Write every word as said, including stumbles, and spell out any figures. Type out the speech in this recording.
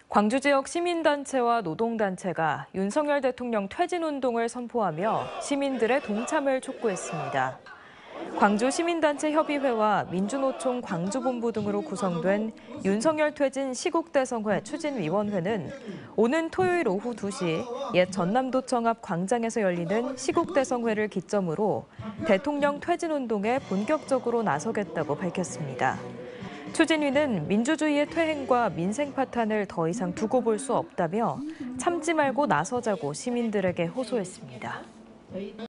광주 지역 시민단체와 노동단체가 윤석열 대통령 퇴진운동을 선포하며 시민들의 동참을 촉구했습니다. 광주 시민단체 협의회와 민주노총 광주본부 등으로 구성된 윤석열 퇴진 시국대성회 추진위원회는 오는 토요일 오후 두 시 옛 전남도청 앞 광장에서 열리는 시국대성회를 기점으로 대통령 퇴진운동에 본격적으로 나서겠다고 밝혔습니다. 추진위는 민주주의의 퇴행과 민생 파탄을 더 이상 두고 볼 수 없다며 참지 말고 나서자고 시민들에게 호소했습니다.